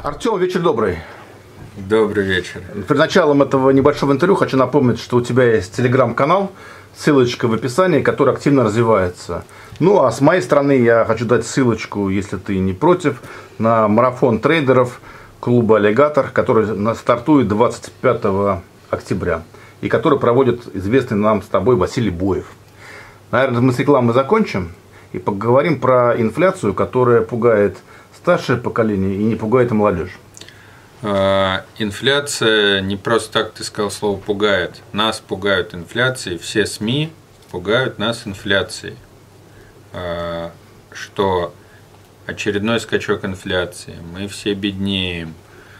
Артем, вечер добрый. Добрый вечер. Перед началом этого небольшого интервью хочу напомнить, что у тебя есть телеграм-канал, ссылочка в описании, который активно развивается. Ну а с моей стороны я хочу дать ссылочку, если ты не против, на марафон трейдеров клуба «Аллигатор», который стартует 25 октября и который проводит известный нам с тобой Василий Боев. Наверное, мы с рекламой закончим и поговорим про инфляцию, которая пугает старшее поколение и не пугает и молодежь. Инфляция, не просто так ты сказал слово «пугает». Нас пугают инфляцией, все СМИ пугают нас инфляцией. Что очередной скачок инфляции, мы все беднеем,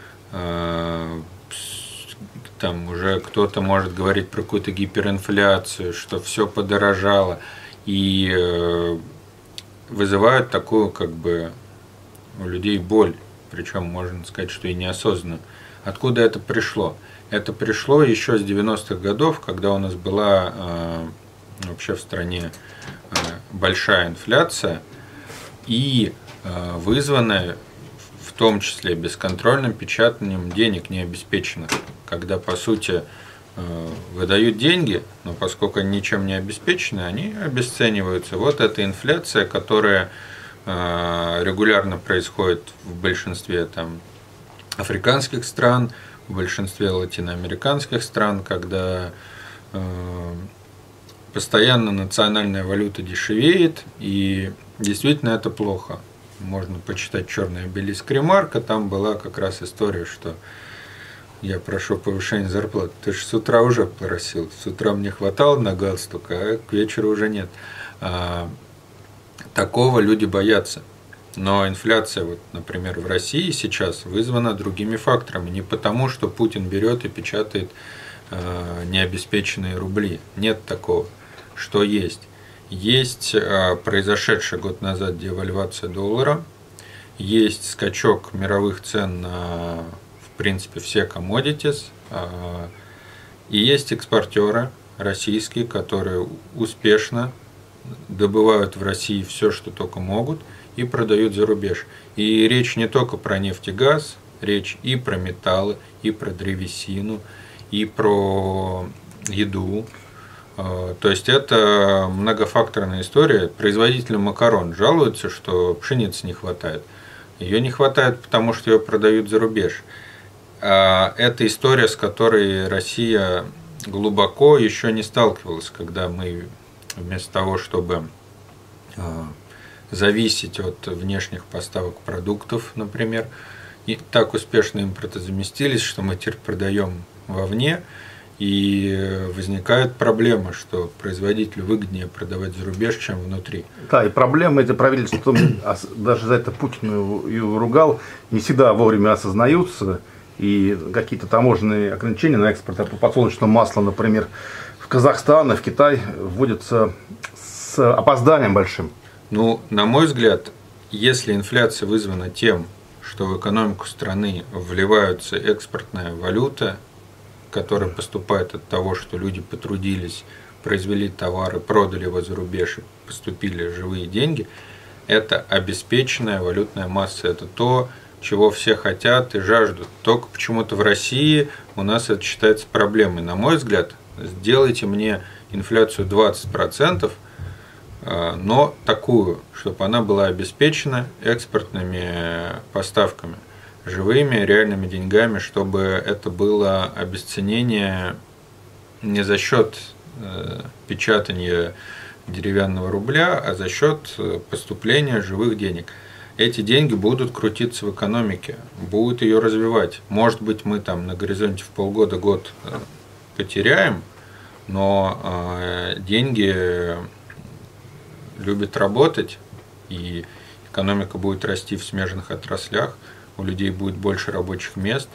там уже кто-то может говорить про какую-то гиперинфляцию, что все подорожало, и вызывают такую как бы у людей боль. Причем можно сказать, что и неосознанно. Откуда это пришло? Это пришло еще с 90-х годов, когда у нас была вообще в стране большая инфляция и вызванная в том числе бесконтрольным печатанием денег необеспеченных, когда по сути выдают деньги, но поскольку они ничем не обеспечены, они обесцениваются. Вот эта инфляция, которая регулярно происходит в большинстве там африканских стран, в большинстве латиноамериканских стран, когда постоянно национальная валюта дешевеет, и действительно это плохо. Можно почитать «Черный обелиск» Ремарка, там была как раз история, что я прошу повышения зарплаты. Ты же с утра уже просил, с утра мне хватало на галстук, а к вечеру уже нет. Такого люди боятся. Но инфляция, вот, например, в России сейчас вызвана другими факторами. Не потому, что Путин берет и печатает необеспеченные рубли. Нет такого. Что есть? Есть произошедшая год назад девальвация доллара, есть скачок мировых цен на, в принципе, все commodities, и есть экспортеры российские, которые успешно добывают в России все, что только могут, и продают за рубеж. И речь не только про нефть и газ, речь и про металлы, и про древесину, и про еду. То есть это многофакторная история. Производители макарон жалуются, что пшеницы не хватает. Ее не хватает, потому что ее продают за рубеж. Это история, с которой Россия глубоко еще не сталкивалась, когда мы вместо того, чтобы зависеть от внешних поставок продуктов, например, и так успешно импортозаместились, что мы теперь продаем вовне, и возникает проблема, что производителю выгоднее продавать за рубеж, чем внутри. Да, и проблемы эти правительства, даже за это Путин и ругал, не всегда вовремя осознаются, и какие-то таможенные ограничения на экспорт подсолнечного масла, например, в Казахстан и в Китай вводятся с опозданием большим. Ну, на мой взгляд, если инфляция вызвана тем, что в экономику страны вливаются экспортная валюта, которая поступает от того, что люди потрудились, произвели товары, продали его за рубеж и поступили живые деньги, это обеспеченная валютная масса, это то, чего все хотят и жаждут. Только почему-то в России у нас это считается проблемой. На мой взгляд, сделайте мне инфляцию 20%, но такую, чтобы она была обеспечена экспортными поставками, живыми, реальными деньгами, чтобы это было обесценение не за счет печатания деревянного рубля, а за счет поступления живых денег. Эти деньги будут крутиться в экономике, будут ее развивать. Может быть, мы там на горизонте в полгода-год потеряем, но деньги любят работать, и экономика будет расти в смежных отраслях, у людей будет больше рабочих мест.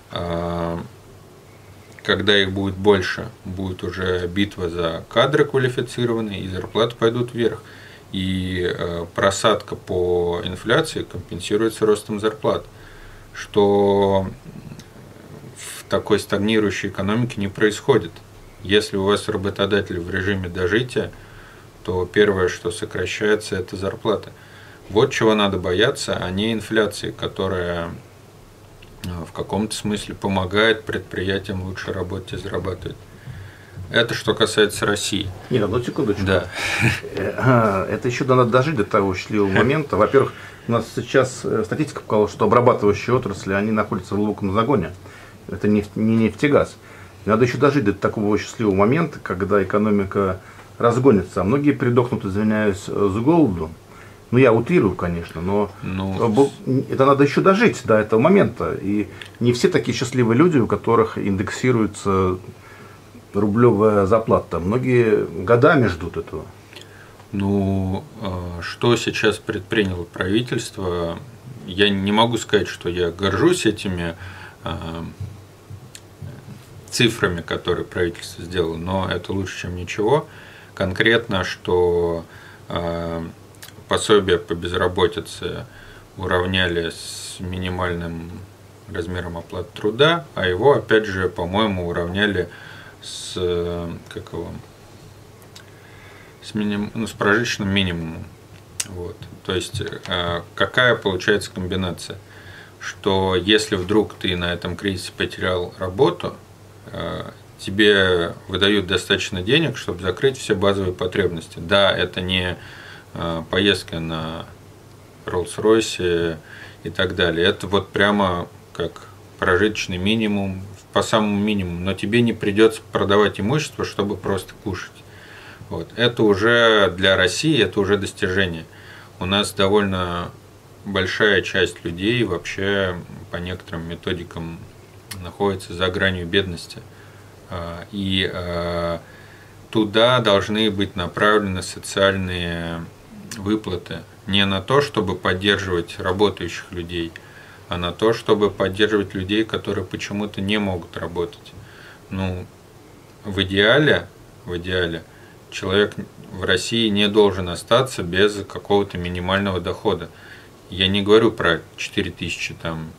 Когда их будет больше, будет уже битва за кадры квалифицированные, и зарплаты пойдут вверх. И просадка по инфляции компенсируется ростом зарплат, что в такой стагнирующей экономике не происходит. Если у вас работодатель в режиме дожития, то первое, что сокращается, это зарплата. Вот чего надо бояться, а не инфляции, которая в каком-то смысле помогает предприятиям лучше работать и зарабатывать. Это что касается России. Нет, одну секундочку. Да. Это еще надо дожить до того счастливого момента. Во-первых, у нас сейчас статистика показала, что обрабатывающие отрасли, они находятся в глубоком загоне. Это не нефть и газ. Надо еще дожить до такого счастливого момента, когда экономика разгонится. А многие придохнут, извиняюсь, с голоду. Ну, я утрирую, конечно, но это надо еще дожить до этого момента. И не все такие счастливые люди, у которых индексируется рублевая зарплата. Многие годами ждут этого. Ну, что сейчас предприняло правительство? Я не могу сказать, что я горжусь этими цифрами, которые правительство сделало, но это лучше, чем ничего. Конкретно, что пособие по безработице уравняли с минимальным размером оплаты труда, а его, опять же, по-моему, уравняли с прожиточным минимумом. Вот. То есть, какая получается комбинация? Что если вдруг ты на этом кризисе потерял работу, тебе выдают достаточно денег, чтобы закрыть все базовые потребности. Да, это не поездка на Роллс-Ройсе и так далее. Это вот прямо как прожиточный минимум, по самому минимуму, но тебе не придется продавать имущество, чтобы просто кушать. Вот. Это уже для России, это уже достижение. У нас довольно большая часть людей вообще по некоторым методикам находится за гранью бедности. И туда должны быть направлены социальные выплаты не на то, чтобы поддерживать работающих людей, а на то, чтобы поддерживать людей, которые почему-то не могут работать. Ну, в идеале человек в России не должен остаться без какого-то минимального дохода. Я не говорю про 4000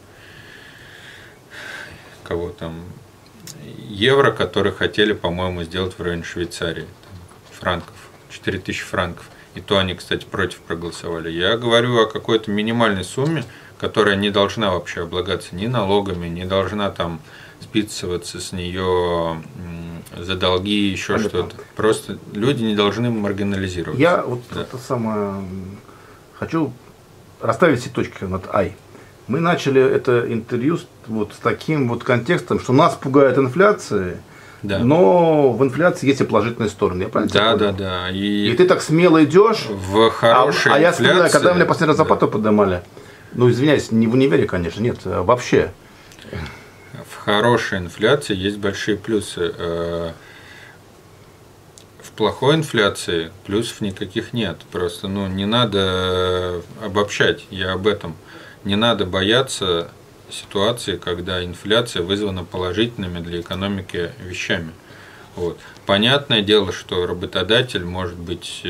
евро, которые хотели, по-моему, сделать в районе Швейцарии, франков, 4000 франков. И то они, кстати, против проголосовали. Я говорю о какой-то минимальной сумме, которая не должна вообще облагаться ни налогами, не должна там списываться с нее за долги, еще что-то. Просто люди не должны маргинализироваться. Я вот это самое хочу расставить все точки над «ай». Мы начали это интервью вот с таким вот контекстом, что нас пугает инфляция, да. Но в инфляции есть и положительные стороны. Я правильно Да. И ты так смело идешь. В хорошей я инфляции. вспоминаю, когда меня последний раз зарплату поднимали. Ну, извиняюсь, не в универе, конечно, нет, вообще. В хорошей инфляции есть большие плюсы. В плохой инфляции плюсов никаких нет. Просто не надо обобщать, я об этом. Не надо бояться ситуации, когда инфляция вызвана положительными для экономики вещами. Вот. Понятное дело, что работодатель, может быть,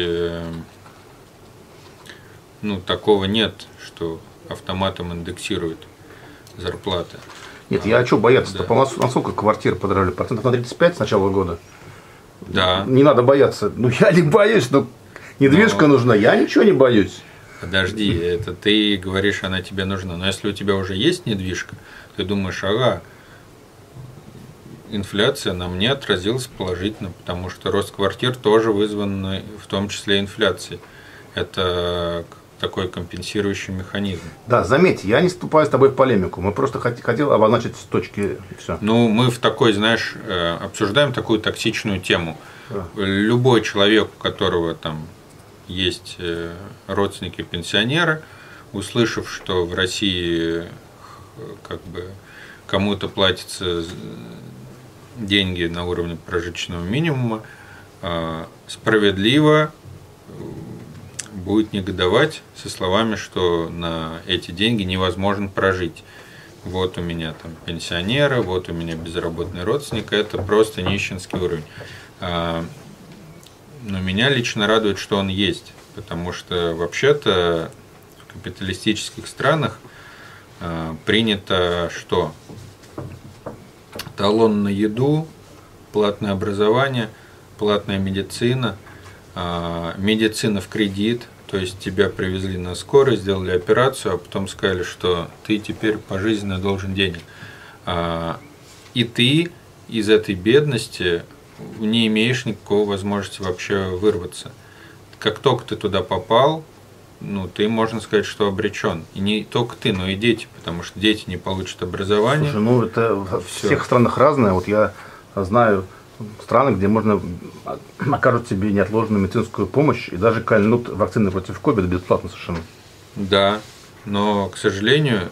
такого нет, что автоматом индексирует зарплаты. Нет, я что бояться? Да. Насколько квартиры подорожали? Процентов на 35 с начала года? Да. Не надо бояться. Я не боюсь, но недвижка нужна. Я ничего не боюсь. Подожди, это ты говоришь, она тебе нужна. Но если у тебя уже есть недвижка, ты думаешь, инфляция на мне отразилась положительно, потому что рост квартир тоже вызван в том числе инфляцией. Это такой компенсирующий механизм. Да, заметь, я не вступаю с тобой в полемику. Мы просто хотели обозначить точки и все. Мы в такой, обсуждаем такую токсичную тему. Да. Любой человек, у которого там есть родственники пенсионеры, услышав, что в России кому-то платятся деньги на уровне прожиточного минимума, справедливо будет негодовать со словами, что на эти деньги невозможно прожить. Вот у меня там пенсионеры, вот у меня безработный родственник, это просто нищенский уровень. Но меня лично радует, что он есть, потому что вообще-то в капиталистических странах принято что? Талон на еду, платное образование, платная медицина, медицина в кредит, То есть тебя привезли на скорой, сделали операцию, а потом сказали, что ты теперь пожизненно должен денег. И ты из этой бедности не имеешь никакой возможности вообще вырваться. Как только ты туда попал, ну, ты, можно сказать, что обречен. И не только ты, но и дети, потому что дети не получат образование. Слушай, ну это в всех странах разное. Вот я знаю страны, где можно окажут тебе неотложную медицинскую помощь и даже кольнут вакцины против ковида бесплатно совершенно. Да, но, к сожалению,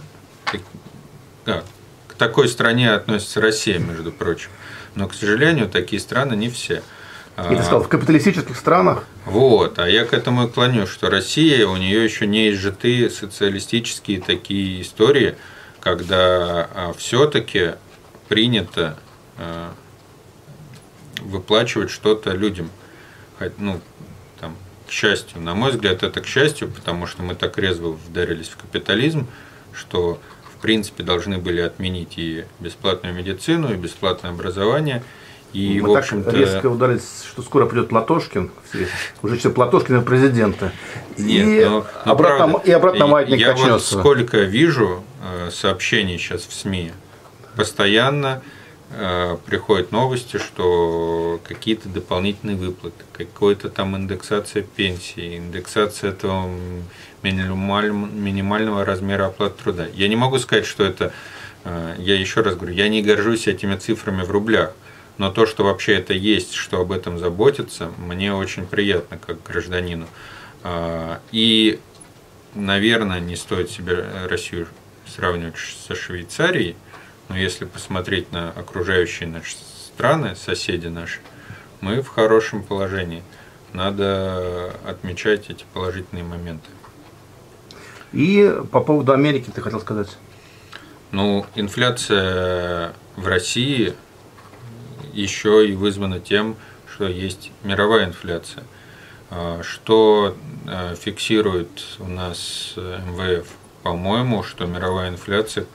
к такой стране относится Россия, между прочим. Но, к сожалению, такие страны не все. И ты сказал, в капиталистических странах? Вот, а я к этому и клоню, что Россия, у нее еще не изжиты социалистические такие истории, когда все-таки принято выплачивать что-то людям. Ну, там, к счастью, на мой взгляд, это к счастью, потому что мы так резво вдарились в капитализм, что в принципе должны были отменить и бесплатную медицину, и бесплатное образование. И, мы в так общем-то, резко ударились, что скоро придет Платошкин, уже все Платошкина президента. Нет, и обратно маятник я качнется. Вот сколько вижу сообщений сейчас в СМИ, постоянно приходят новости, что какие-то дополнительные выплаты, какая-то там индексация пенсии, индексация этого минимального размера оплаты труда. Я не могу сказать, что это, я еще раз говорю, я не горжусь этими цифрами в рублях, но то, что вообще это есть, что об этом заботиться, мне очень приятно как гражданину. И, наверное, не стоит себе Россию сравнивать со Швейцарией, но если посмотреть на окружающие наши страны, соседи наши, мы в хорошем положении. Надо отмечать эти положительные моменты. И по поводу Америки ты хотел сказать? Ну, инфляция в России еще и вызвана тем, что есть мировая инфляция. Что фиксирует у нас МВФ? По-моему, что мировая инфляция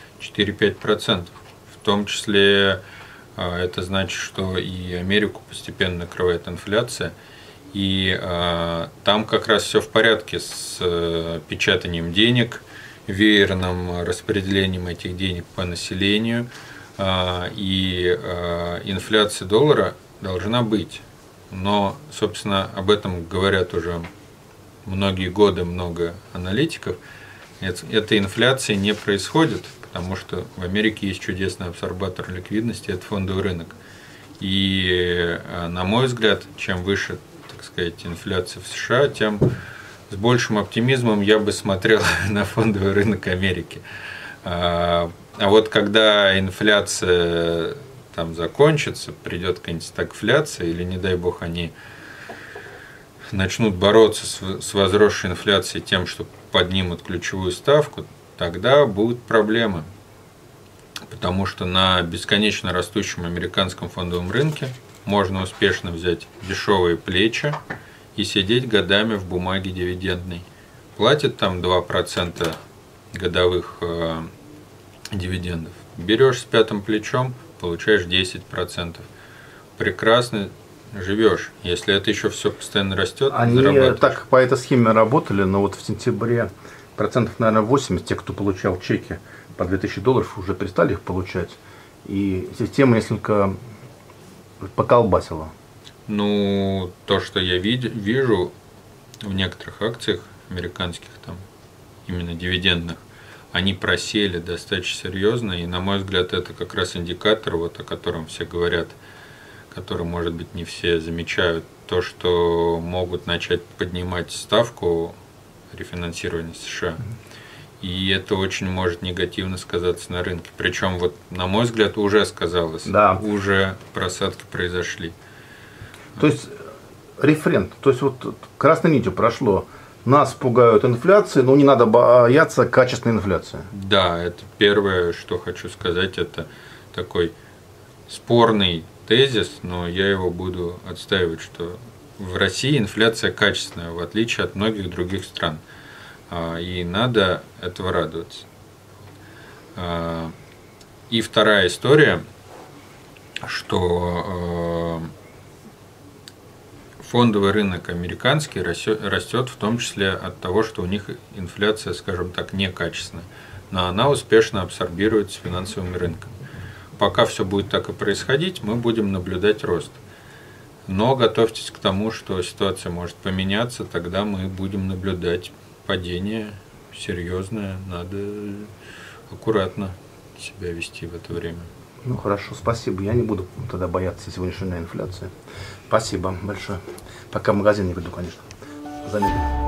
4-5%. В том числе это значит, что и Америку постепенно накрывает инфляция. И там как раз все в порядке с печатанием денег, веерным распределением этих денег по населению. И инфляция доллара должна быть. Но, собственно, об этом говорят уже многие годы много аналитиков. Этой инфляции не происходит, потому что в Америке есть чудесный абсорбатор ликвидности – это фондовый рынок. И, на мой взгляд, чем выше, так сказать, инфляция в США, тем с большим оптимизмом я бы смотрел на фондовый рынок Америки. А вот когда инфляция там закончится, придет какая-нибудь стагфляция, или, не дай бог, они начнут бороться с возросшей инфляцией тем, что поднимут ключевую ставку, тогда будут проблемы. Потому что на бесконечно растущем американском фондовом рынке можно успешно взять дешевые плечи и сидеть годами в бумаге дивидендной. Платит там 2% годовых дивидендов. Берешь с пятым плечом, получаешь 10%. Прекрасно живешь. Если это еще все постоянно растет, они так по этой схеме работали, но вот в сентябре процентов, наверное, 80 тех, кто получал чеки по $2000, уже перестали их получать. И система несколько поколбасила. Ну, то, что я вижу в некоторых акциях американских, там, именно дивидендных, они просели достаточно серьезно, и, на мой взгляд, это как раз индикатор, вот, о котором все говорят, который, может быть, не все замечают, то, что могут начать поднимать ставку рефинансирования США. И это очень может негативно сказаться на рынке. Причем, вот, на мой взгляд, уже сказалось, да. Уже просадки произошли. То есть, рефрен, то есть, вот красной нитью прошло. Нас пугают инфляцией, но не надо бояться качественной инфляции. Да, это первое, что хочу сказать, это такой спорный тезис, но я его буду отстаивать, что в России инфляция качественная, в отличие от многих других стран. И надо этого радоваться. И вторая история, что фондовый рынок американский растет в том числе от того, что у них инфляция, скажем так, некачественная, но она успешно абсорбируется финансовыми рынками. Пока все будет так и происходить, мы будем наблюдать рост. Но готовьтесь к тому, что ситуация может поменяться, тогда мы будем наблюдать падение серьезное, надо аккуратно себя вести в это время. Ну хорошо, спасибо. Я не буду тогда бояться сегодняшней инфляции. Спасибо большое. Пока в магазин не приду, конечно. Заметно.